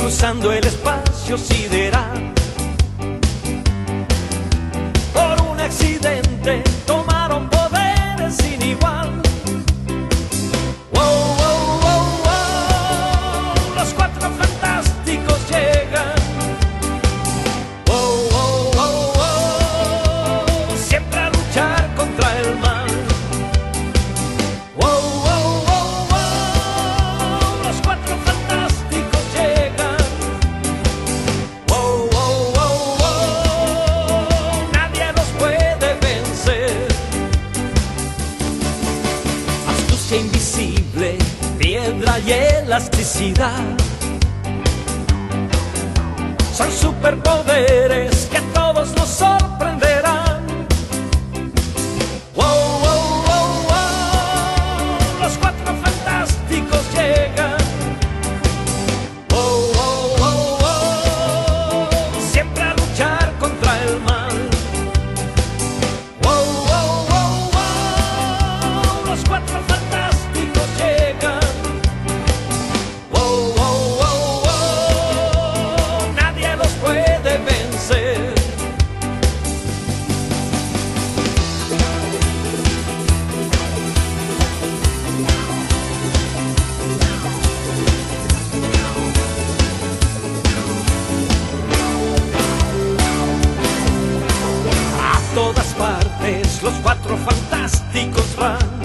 cruzando el espacio sideral. Por un accidente tomaron poderes sin igual. Wow, wow, wow, wow, los cuatro fantásticos llegan. Wow, wow, wow, wow, siempre a luchar contra el mal. Wow, wow, wow, wow, los cuatro fantásticos llegan. Wow, wow, wow, wow, nadie los puede vencer. Astucia invisible, piedra y elasticidad son superpoderes que a todos nos sorprenderán. Wow, wow, wow, wow, los cuatro fantásticos llegan. Wow, wow, wow, wow, siempre a luchar contra el mal. Wow, wow, wow, wow, los cuatro fantásticos llegan. Wow, wow, wow, wow, nadie los puede vencer. A todas partes los cuatro fantásticos van.